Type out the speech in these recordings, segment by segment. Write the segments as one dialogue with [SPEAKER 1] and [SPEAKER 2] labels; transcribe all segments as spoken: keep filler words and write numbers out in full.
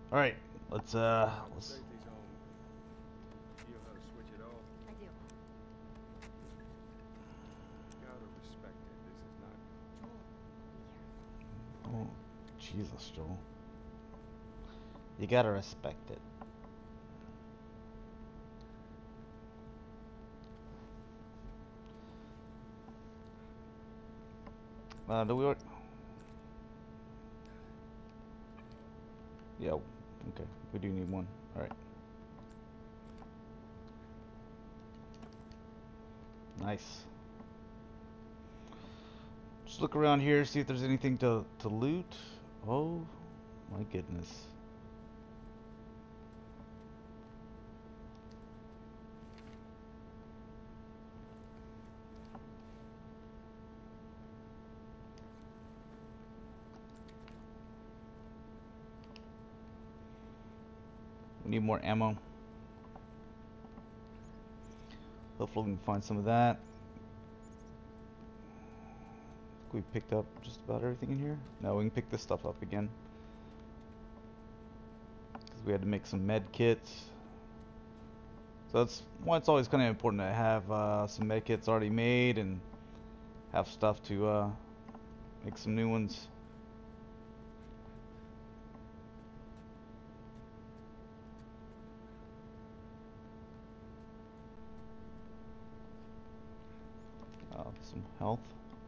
[SPEAKER 1] All right, let's uh, let's.
[SPEAKER 2] Safety's on. You know how to switch it off?
[SPEAKER 3] I do.
[SPEAKER 2] Gotta respect it. This is not.
[SPEAKER 3] Joel, be careful.
[SPEAKER 1] Oh, Jesus, Joel. You gotta respect it. Uh, do we? Yeah. Okay. We do need one. All right. Nice. Just look around here, see if there's anything to to loot. Oh my goodness. We need more ammo. Hopefully we can find some of that. We picked up just about everything in here. No, we can pick this stuff up again. Because we had to make some med kits. So that's why it's always kind of important to have uh, some med kits already made and have stuff to uh, make some new ones. Uh, some health.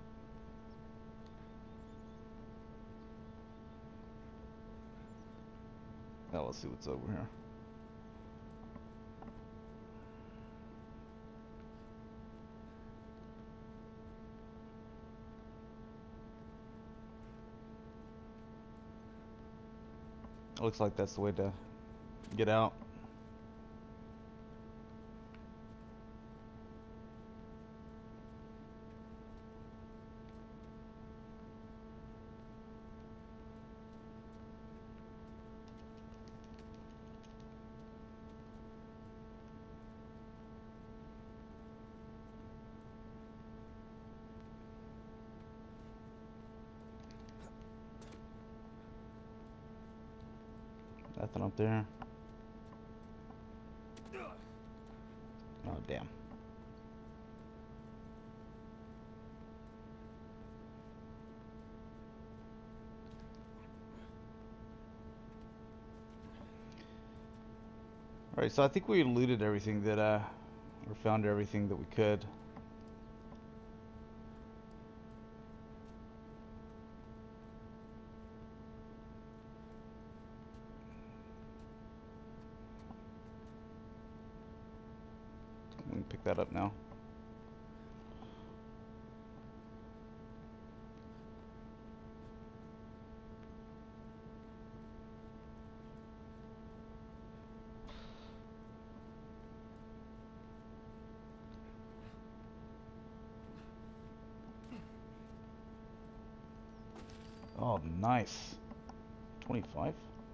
[SPEAKER 1] Now let's see what's over here. Looks like that's the way to get out. Nothing up there. Oh, damn. Alright, so I think we looted everything that, uh, or found everything that we could. We can pick that up now. Oh, nice. twenty-five?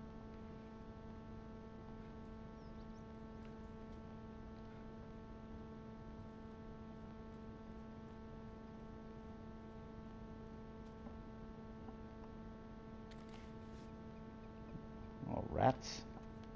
[SPEAKER 1] Oh, rats.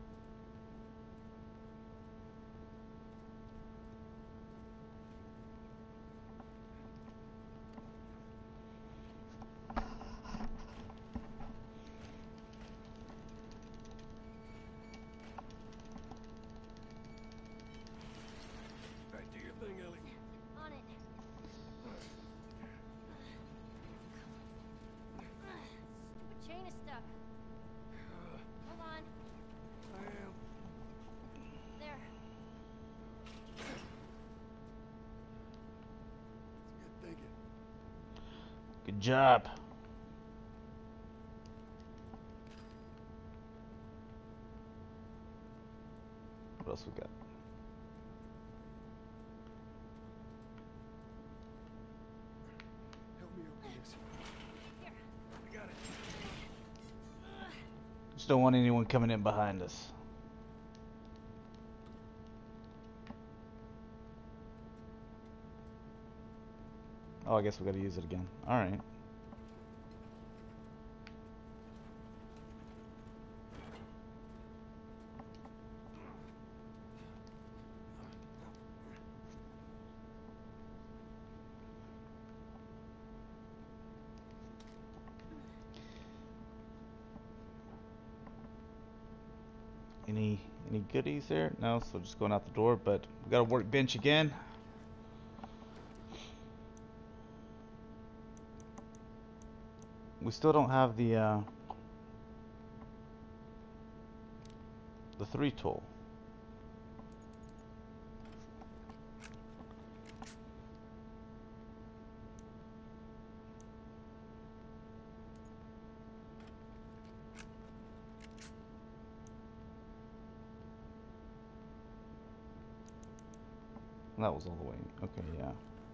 [SPEAKER 2] Back to your thing, Ellie.
[SPEAKER 3] On it. Stupid chain is stuck. Hold on.
[SPEAKER 2] I am.
[SPEAKER 3] There.
[SPEAKER 2] Good thinking.
[SPEAKER 1] Good job. What else we got?
[SPEAKER 2] Help me open this.
[SPEAKER 3] Here.
[SPEAKER 2] I got it.
[SPEAKER 1] Just don't want anyone coming in behind us. Oh, I guess we gotta use it again. Alright. Any any goodies there? No, so just going out the door, but we got a workbench again. We still don't have the uh, the three tool. That was all the way. Okay, yeah.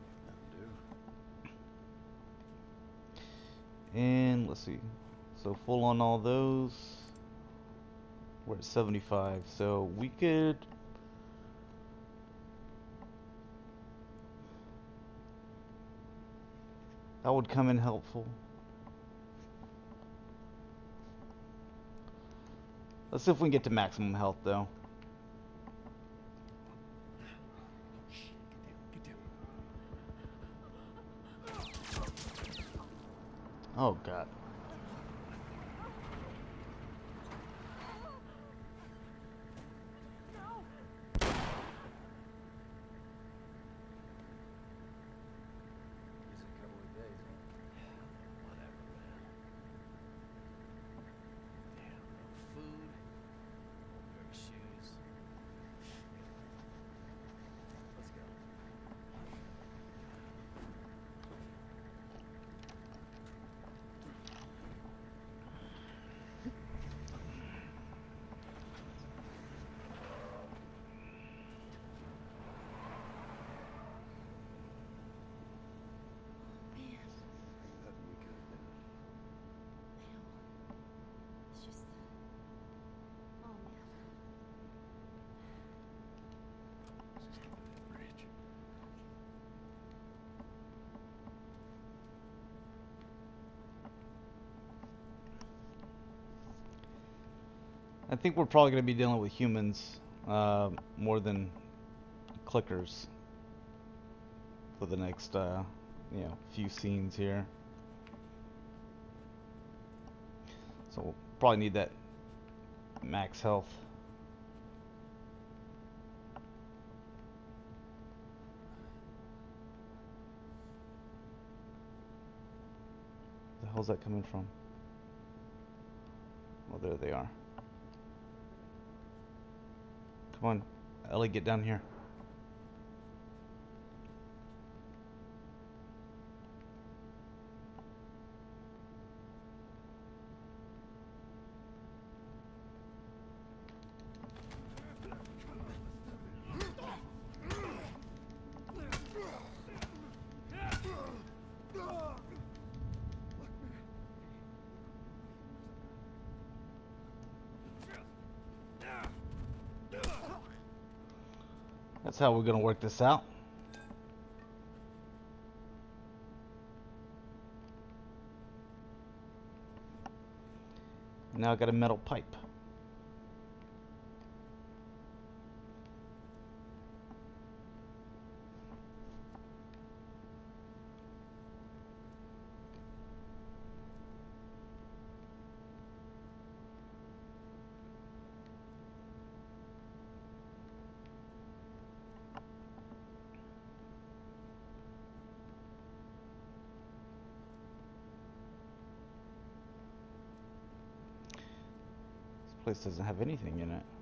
[SPEAKER 1] And let's see. So full on all those. We're at seventy-five. So we could. That would come in helpful. Let's see if we can get to maximum health though. Oh god.
[SPEAKER 3] It's just. Oh man.
[SPEAKER 1] I think we're probably going to be dealing with humans uh, more than clickers for the next uh, you know, few scenes here. So we'll probably need that max health. The hell's that coming from? Oh, there they are. Come on, Ellie, get down here. That's how we're gonna work this out. Now I got a metal pipe. This place doesn't have anything in it.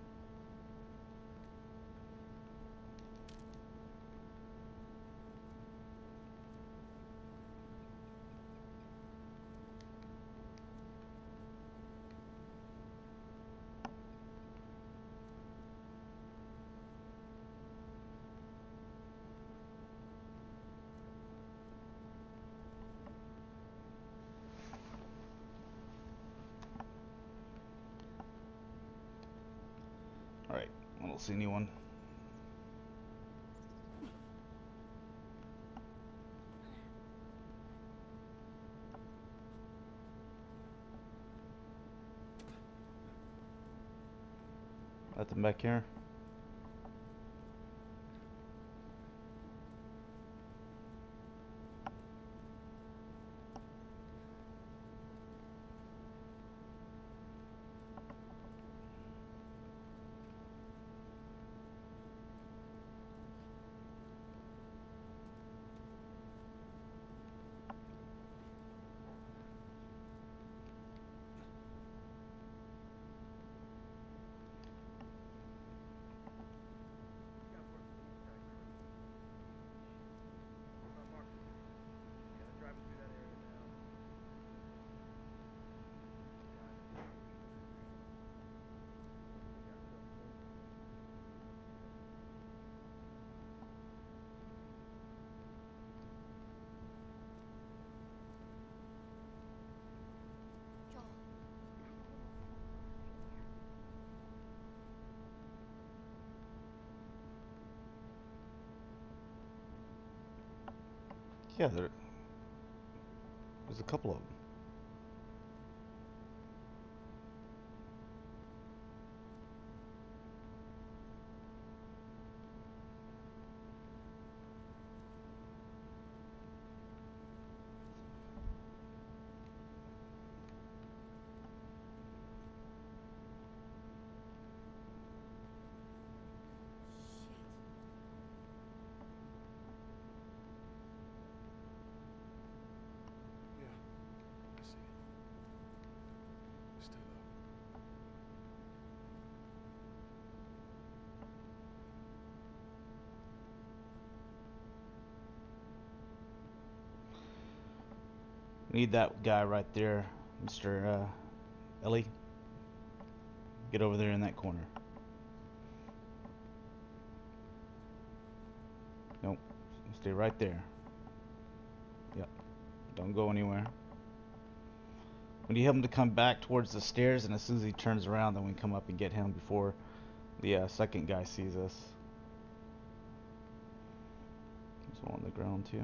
[SPEAKER 1] Alright, I don't see anyone. Nothing back here. Yeah, there, there's a couple of them.
[SPEAKER 2] Yeah, I see it. Stay low.
[SPEAKER 1] Need that guy right there, Mister Uh, Ellie. Get over there in that corner. Nope. Stay right there. Yep. Don't go anywhere. We need him to come back towards the stairs, and as soon as he turns around, then we come up and get him before the uh, second guy sees us. There's one on the ground too.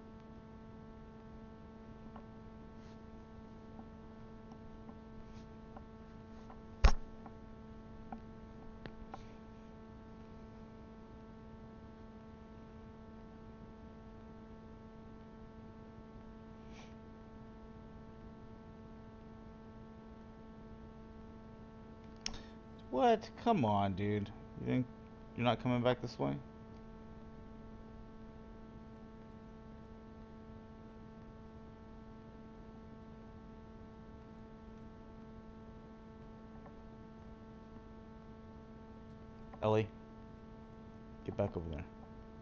[SPEAKER 1] What? Come on, dude. You think you're not coming back this way? Ellie, get back over there.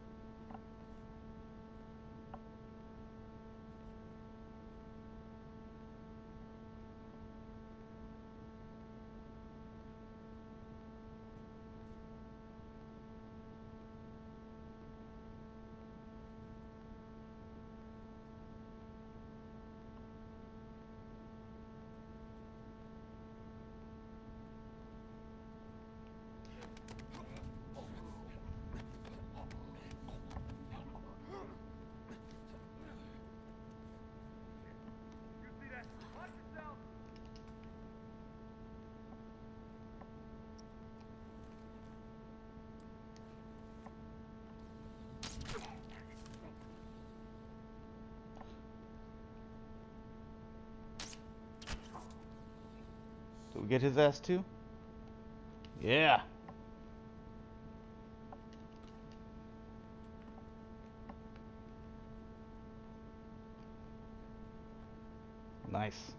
[SPEAKER 1] Did we get his ass too? Yeah. Nice.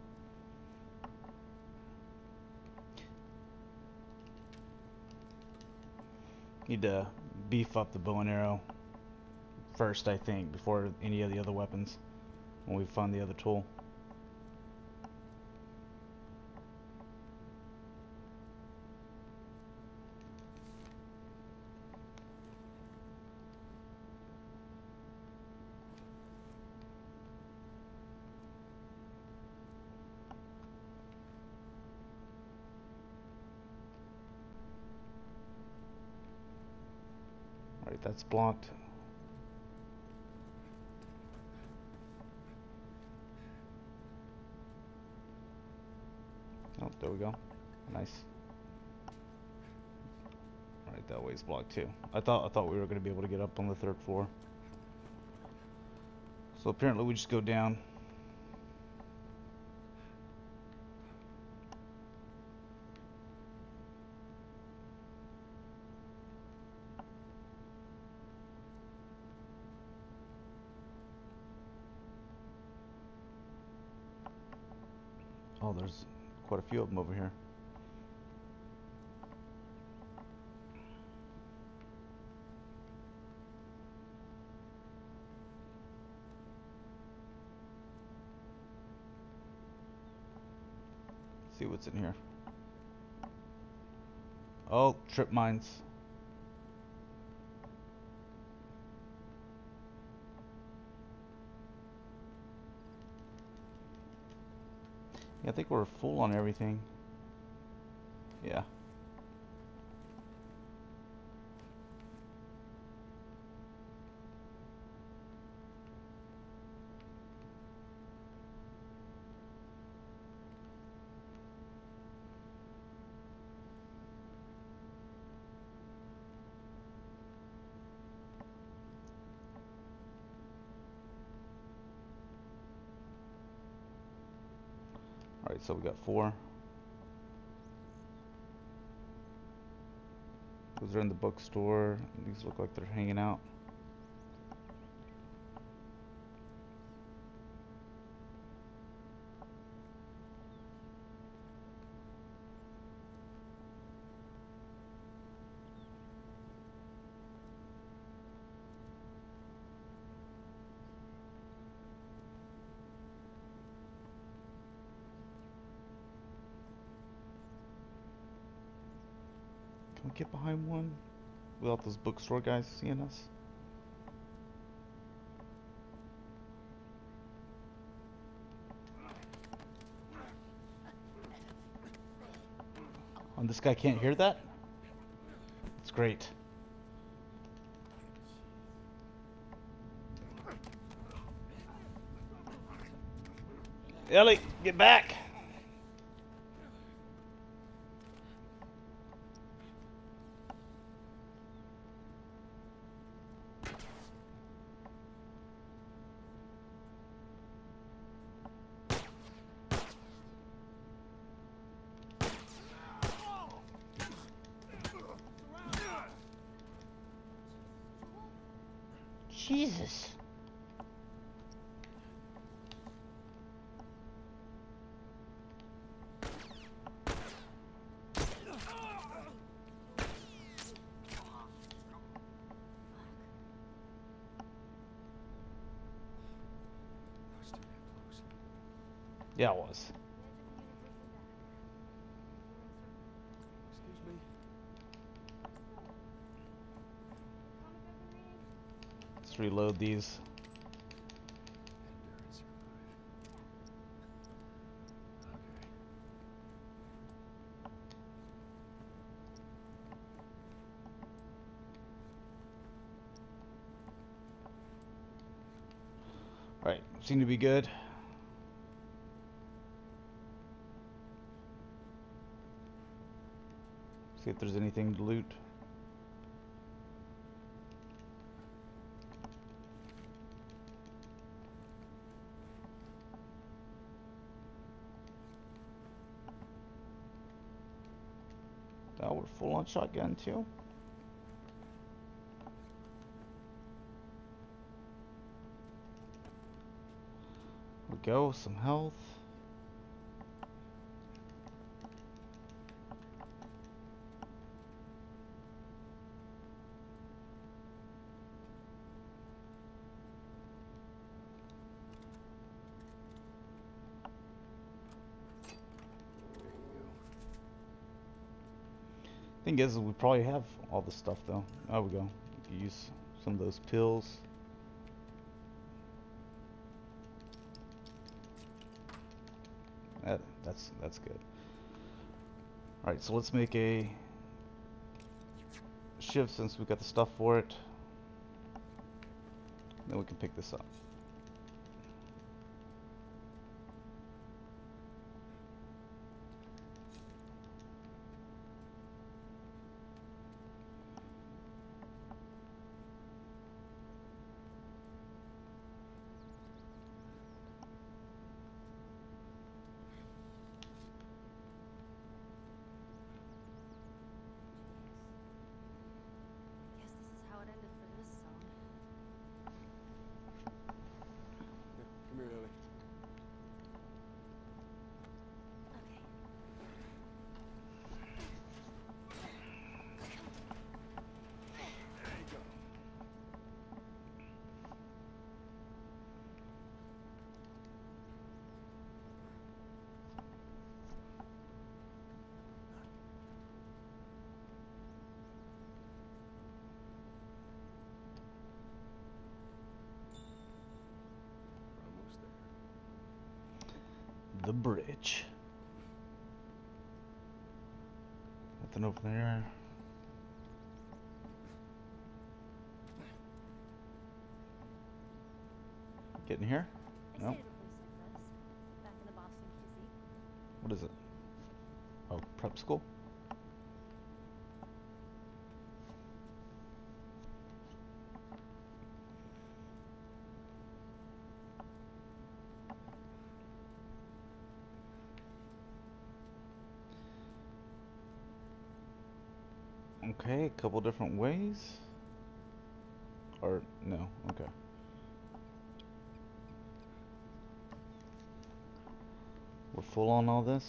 [SPEAKER 1] Need to beef up the bow and arrow first, I think, before any of the other weapons when we find the other tool. Alright, that's blocked. Oh, there we go. Nice. Alright, that way's blocked too. I thought I thought we were gonna be able to get up on the third floor. So apparently we just go down. Oh, there's quite a few of them over here. Let's see what's in here. Oh, trip mines. Yeah, I think we're full on everything. Yeah. Alright, so we got four. Those are in the bookstore. These look like they're hanging out. Can we get behind one without those bookstore guys seeing us? And this guy can't hear that? It's great. Ellie, get back! Jesus. Yeah, it was.
[SPEAKER 2] Excuse me.
[SPEAKER 1] Let's reload these.
[SPEAKER 2] Endurance survive. Okay.
[SPEAKER 1] Right, seem to be good. See if there's anything to loot. Now we're full on shotgun too. We go, some health. Thing is, we probably have all the stuff though. There we go. We can use some of those pills. That that's that's good. All right, so let's make a shift since we got the stuff for it. Then we can pick this up.
[SPEAKER 3] Guess this is how it ended for this zone.
[SPEAKER 2] Yeah, come here, Ellie.
[SPEAKER 3] Okay.
[SPEAKER 2] There you go. We're almost there.
[SPEAKER 1] The bridge. Nothing over there. Getting here?
[SPEAKER 3] I
[SPEAKER 1] No.
[SPEAKER 3] stayed at a place like this, back in the Boston Q Z.
[SPEAKER 1] What is it? Oh, prep school? Okay, a couple different ways. Or, no, okay. We're full on all this.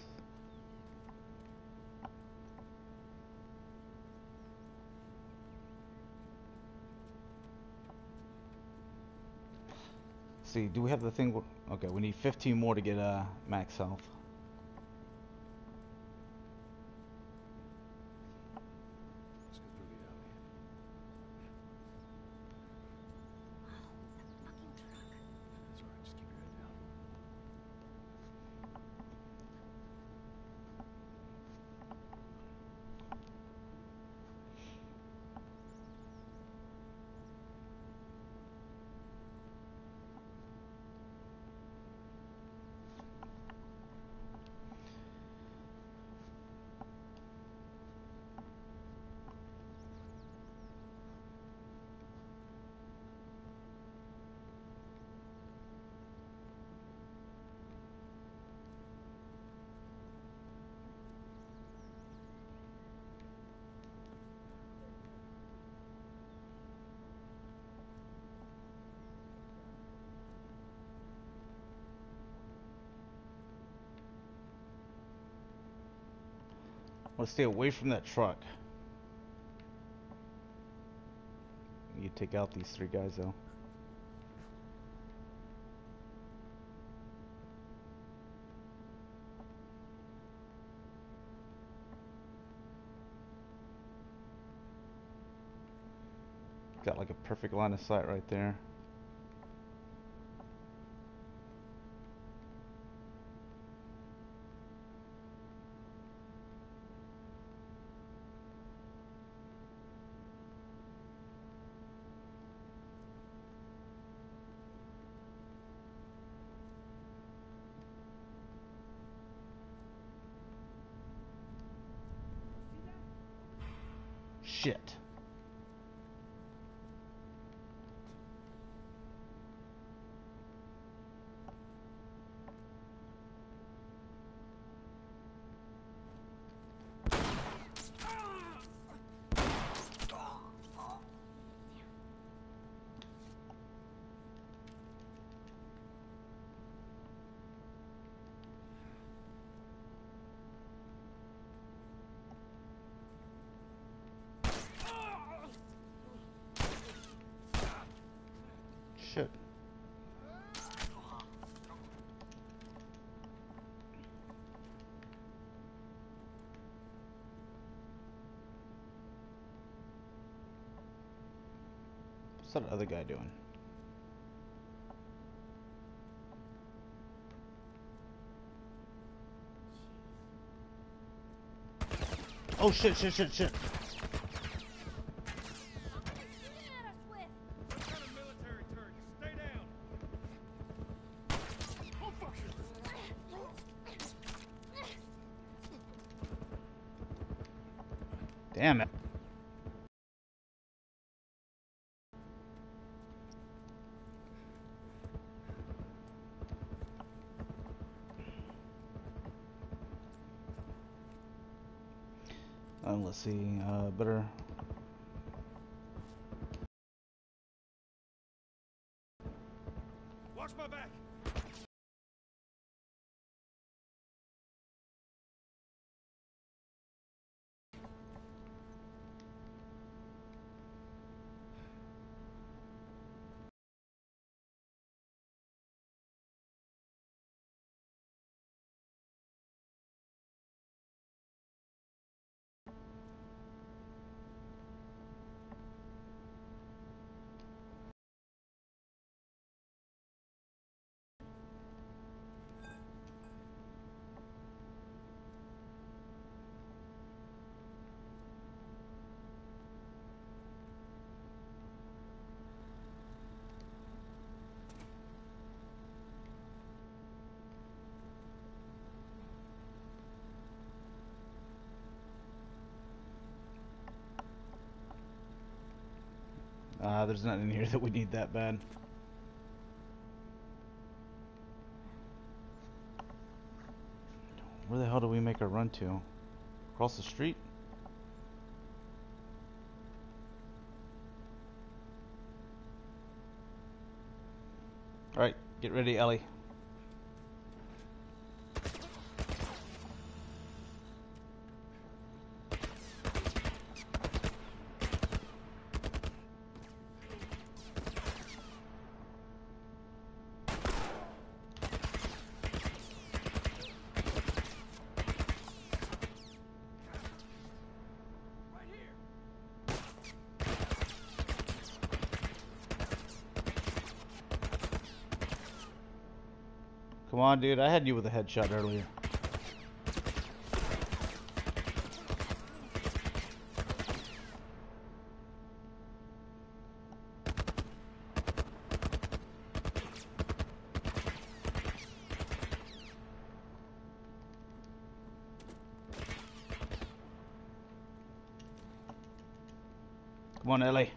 [SPEAKER 1] See, do we have the thing? w- Okay, we need fifteen more to get uh, max health.
[SPEAKER 2] Let's go through the alley.
[SPEAKER 3] Wow, it's that fucking truck.
[SPEAKER 2] It's alright, just keep your head down.
[SPEAKER 1] Let's stay away from that truck. You take out these three guys though. Got like a perfect line of sight right there. Shit. Shit. What's that other guy doing? Oh shit, shit, shit, shit.
[SPEAKER 3] Shooting at us with.
[SPEAKER 2] What kind of military turret? Stay down! Oh, fuck you!
[SPEAKER 1] Damn it. Um, let's see, uh, better.
[SPEAKER 2] Watch my back!
[SPEAKER 1] Uh, there's nothing in here that we need that bad. Where the hell do we make our run to? Across the street? Get ready, Ellie.
[SPEAKER 2] Right here.
[SPEAKER 1] Come on, dude. I had you with a headshot earlier. Come on, Ellie.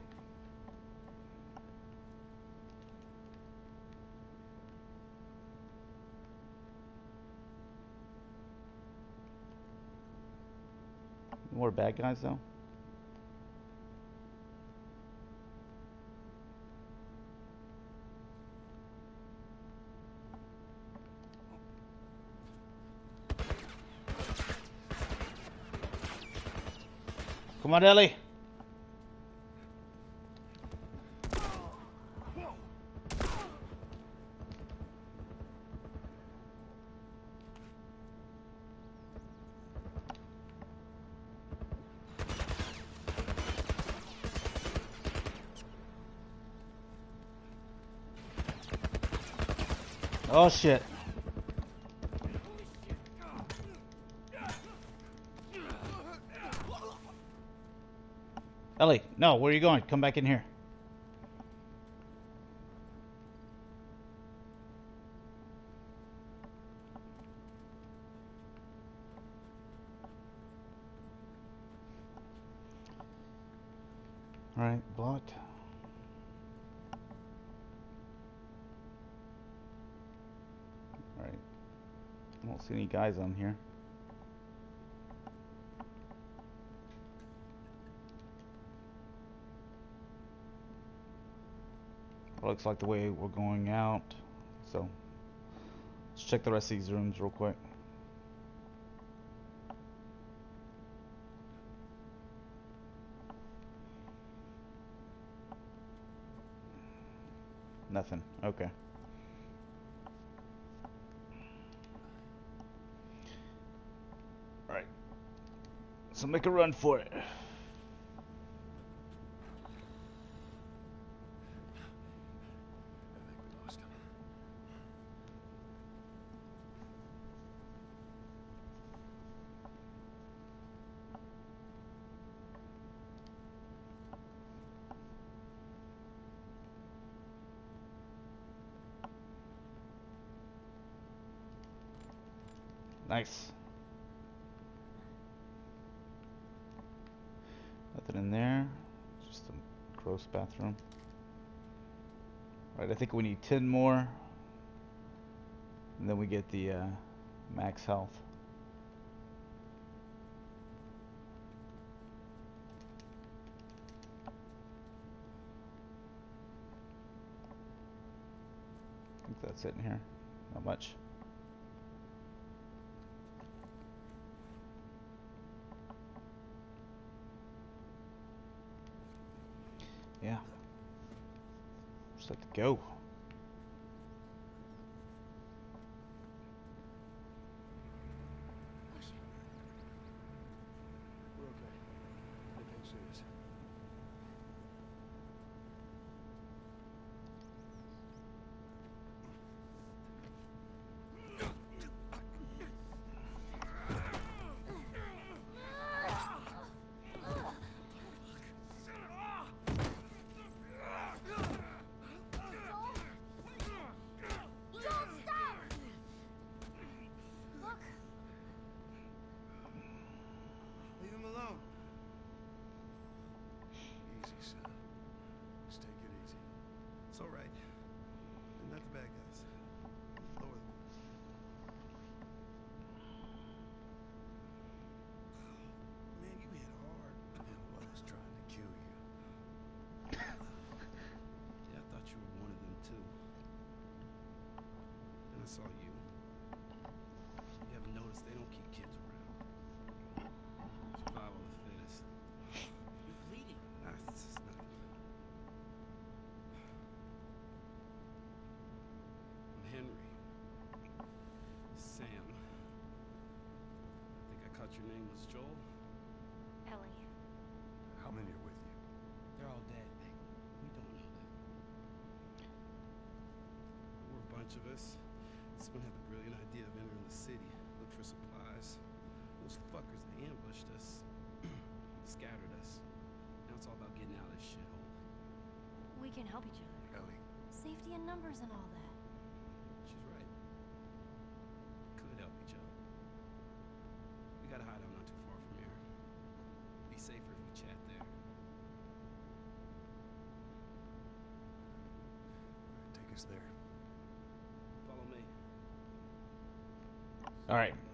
[SPEAKER 1] More bad guys, though. Come on, Ellie. Oh shit. Ellie, no, where are you going? Come back in here. Alright, blocked. Alright. I don't see any guys on here. Looks like the way we're going out. So let's check the rest of these rooms real quick. Nothing. Okay. Alright. So make a run for it.
[SPEAKER 2] I think we lost him.
[SPEAKER 1] Nice. Nothing in there. Just a gross bathroom. Alright, I think we need ten more. And then we get the uh, max health. I think that's it in here. Not much. Yeah. Just have to go.
[SPEAKER 2] We're okay. Nothing serious.
[SPEAKER 3] Don't stop! Look,
[SPEAKER 4] Leave him alone. saw you. You haven't noticed they don't keep kids around. Survival of the fittest.
[SPEAKER 5] You're bleeding.
[SPEAKER 4] Nah, it's just nothing. I'm Henry. Sam. I think I caught your name was Joel.
[SPEAKER 3] Ellie.
[SPEAKER 2] How many are with you?
[SPEAKER 5] They're all dead.
[SPEAKER 4] We don't know that. We're a bunch of us. Someone had the brilliant idea of entering the city, look for supplies. Those fuckers, they ambushed us. Scattered us. Now it's all about getting out of this shithole.
[SPEAKER 3] We can help each other.
[SPEAKER 2] Ellie,
[SPEAKER 3] Safety in numbers and all that.
[SPEAKER 4] She's right. We could help each other. We got a hideout not too far from here. Be safer if we chat there.
[SPEAKER 2] take us there.
[SPEAKER 4] Follow me.
[SPEAKER 1] All right.